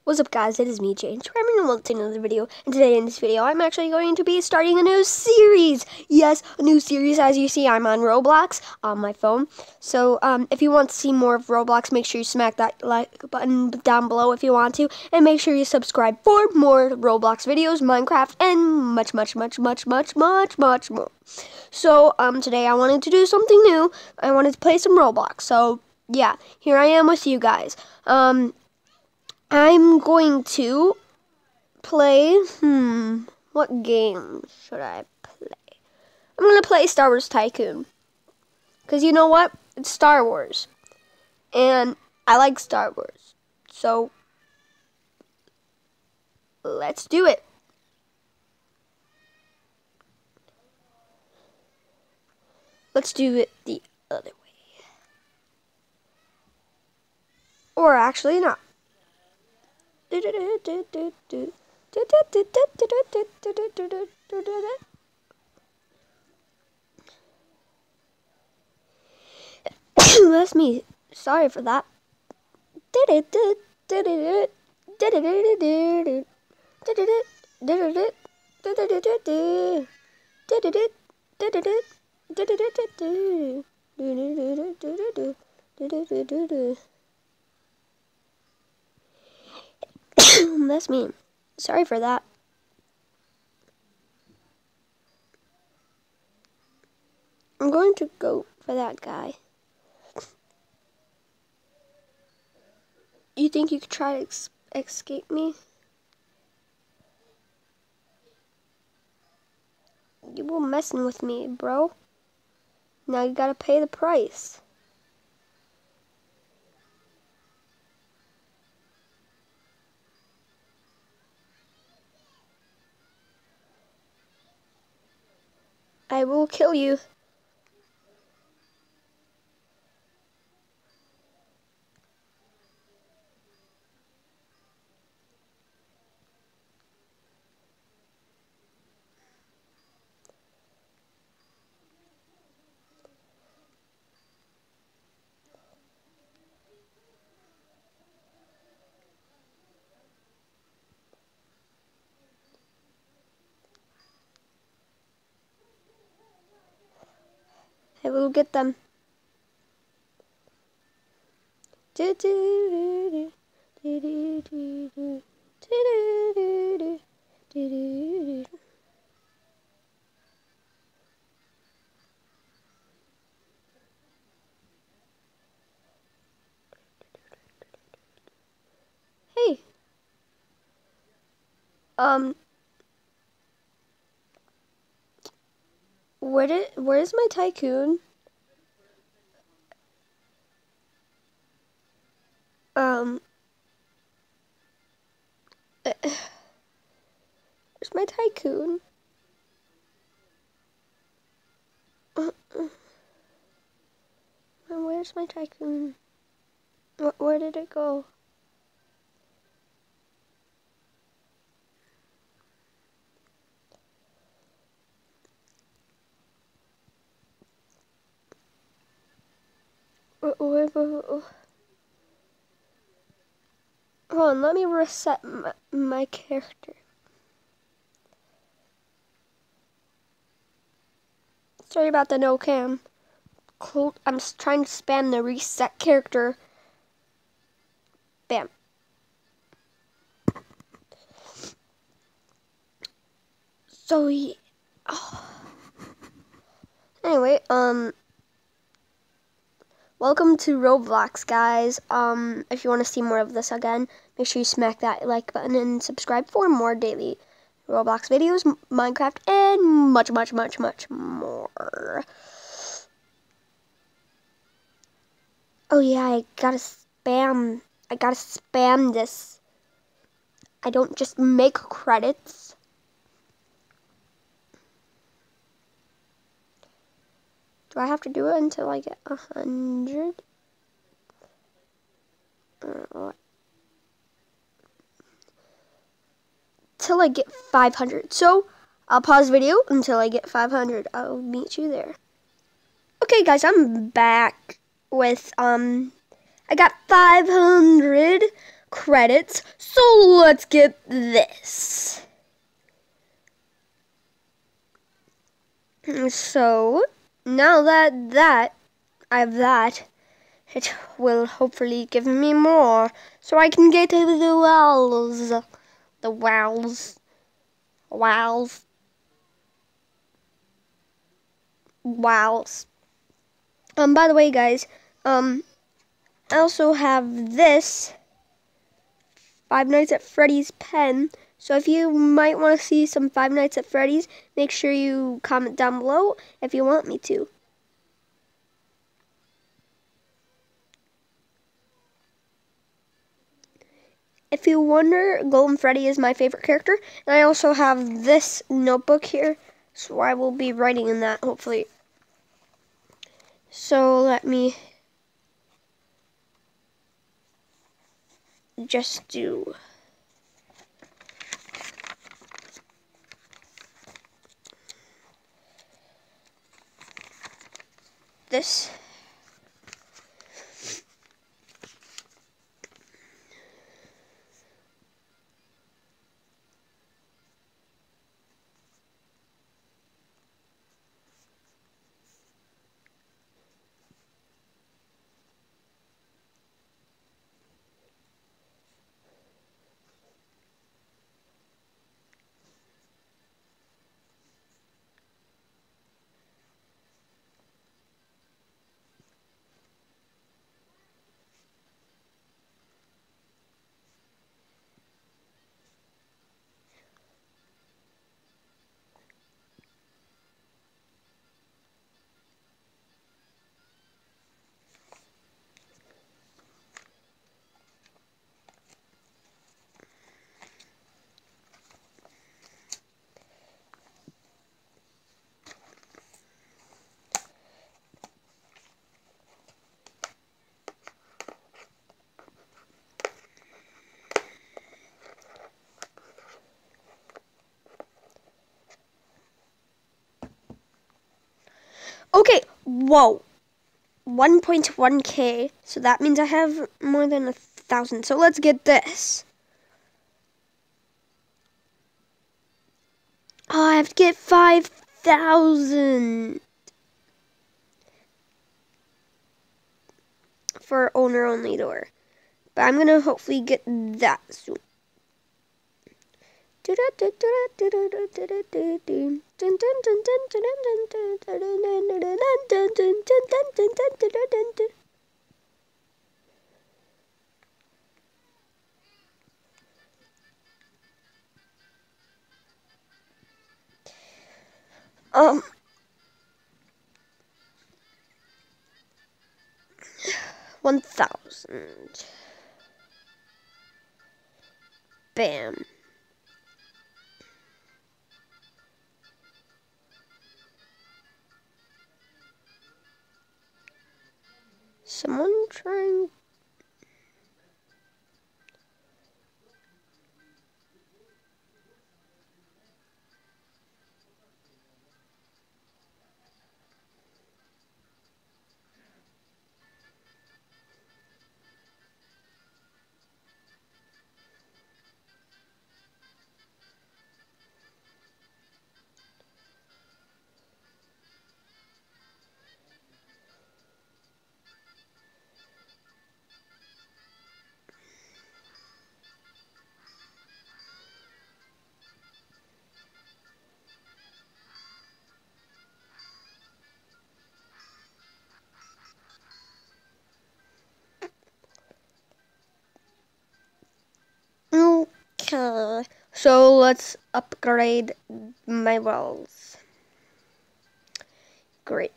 What's up guys, it is me, Jane, and welcome to another video. And today in this video, I'm actually going to be starting a new series. Yes, a new series. As you see, I'm on Roblox on my phone. So if you want to see more of Roblox, make sure you smack that like button down below if you want to. And make sure you subscribe for more Roblox videos, Minecraft, and much more. So today I wanted to do something new. I wanted to play some Roblox. So yeah, here I am with you guys. I'm going to play, what game should I play? I'm going to play Star Wars Tycoon. Because you know what? It's Star Wars. And I like Star Wars. So, let's do it. Let's do it the other way. Or actually not. That's me. Sorry for that. That's me. Sorry for that. I'm going to go for that guy. You think you could try to escape me? You were messing with me, bro. Now you gotta pay the price. I will kill you. I will get them. Hey. Where's my tycoon? Where's my tycoon? Where's my tycoon? Where did it go? Hold on, let me reset my character. Sorry about the no cam. I'm trying to spam the reset character. Bam. So anyway, welcome to Roblox, guys. If you want to see more of this again, make sure you smack that like button and subscribe for more daily Roblox videos, Minecraft, and much more. Oh yeah, I gotta spam this. I don't just make credits. Do I have to do it until I get 100? Till I get 500. So I'll pause video until I get 500. I'll meet you there. Okay, guys, I'm back with I got 500 credits. So let's get this. So now that I have that, it will hopefully give me more, so I can get to the wells. The wells. Wows. Wows. By the way, guys, I also have this Five Nights at Freddy's pen. So if you might want to see some Five Nights at Freddy's, make sure you comment down below if you want me to. If you wonder, Golden Freddy is my favorite character. And I also have this notebook here, so I will be writing in that, hopefully. So let me just do this. Okay, whoa. 1.1k, so that means I have more than 1,000. So let's get this. Oh, I have to get 5,000 for owner only door. But I'm gonna hopefully get that soon. Um, 1,000. Bam. Someone trying. Okay, so let's upgrade my wells. Great.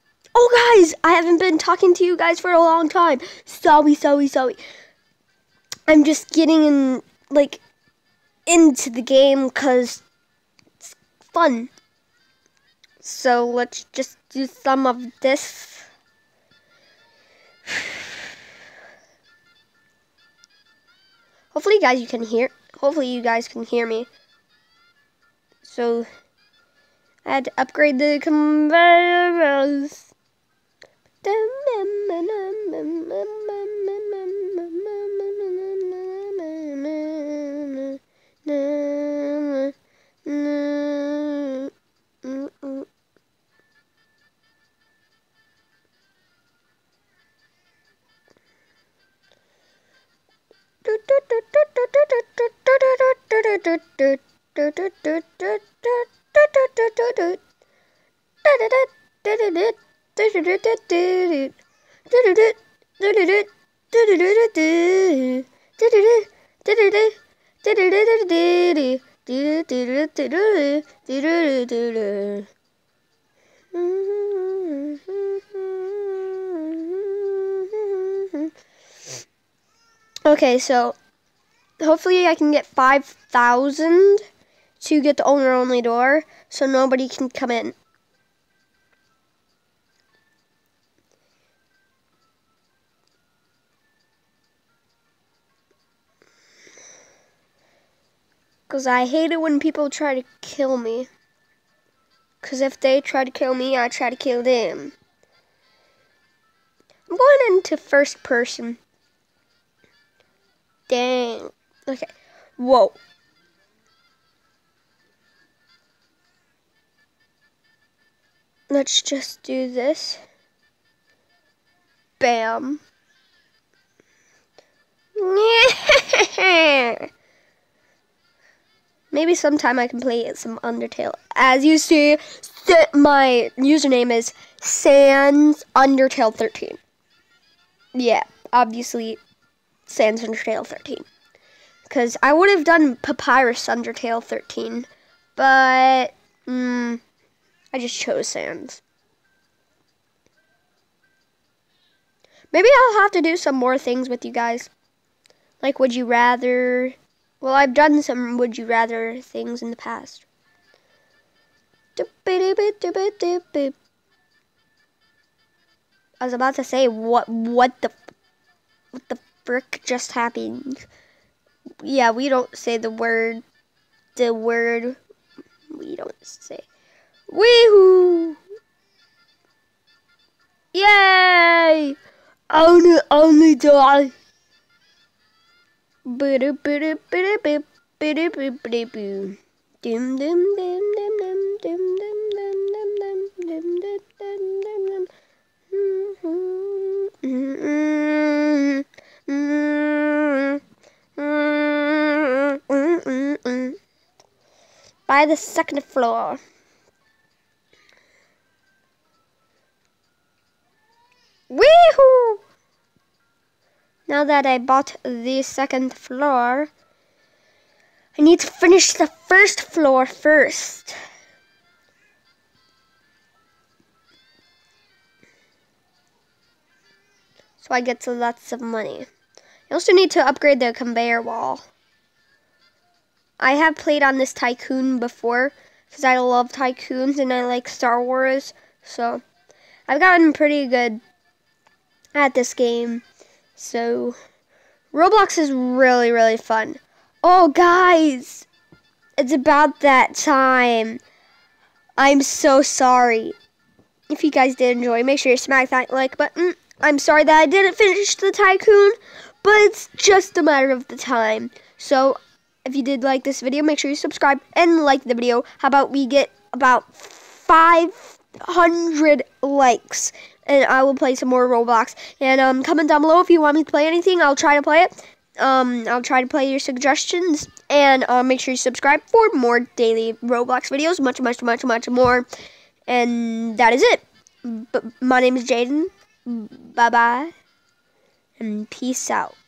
Oh guys, I haven't been talking to you guys for a long time. Sorry. I'm just getting in, like, into the game because it's fun. So let's just do some of this. Hopefully you guys can hear me. So I had to upgrade the conveyors. Okay, so hopefully I can get 5,000 to get the owner-only door, so nobody can come in. Because I hate it when people try to kill me. Because if they try to kill me, I try to kill them. I'm going into first person. Dang. Okay. Whoa. Let's just do this. Bam. Maybe sometime I can play some Undertale. As you see, my username is Sans Undertale 13. Yeah, obviously Sans Undertale 13. Because I would have done Papyrus Undertale 13, but I just chose Sans. Maybe I'll have to do some more things with you guys. Like, would you rather? Well, I've done some would you rather things in the past. I was about to say, what the frick just happened? Yeah, we don't say the word we don't say. Weehoo! Yay! Only die. By the second floor. Weehoo! Now that I bought the second floor, I need to finish the first floor first. So I get lots of money. I also need to upgrade the conveyor wall. I have played on this Tycoon before because I love Tycoons and I like Star Wars. So I've gotten pretty good at this game. So Roblox is really, really fun. Oh, guys, it's about that time. I'm so sorry. If you guys did enjoy, make sure you smack that like button. I'm sorry that I didn't finish the Tycoon, but it's just a matter of the time. So if you did like this video, make sure you subscribe and like the video. How about we get about 500 likes, and I will play some more Roblox. And comment down below if you want me to play anything. I'll try to play it. I'll try to play your suggestions, and make sure you subscribe for more daily Roblox videos, much more. And that is it. My name is Jaden. Bye-bye, and peace out.